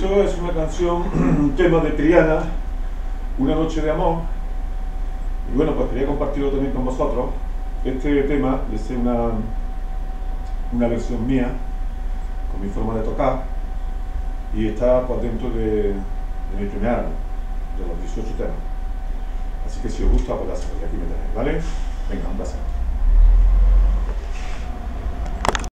Esto es una canción, un tema de Triana, Una noche de amor. Y bueno, pues quería compartirlo también con vosotros. Este tema es una versión mía, con mi forma de tocar, y está pues dentro de mi primer álbum, de los 18 temas. Así que si os gusta, pues ya sabéis, aquí me tenéis, ¿vale? Venga, un placer.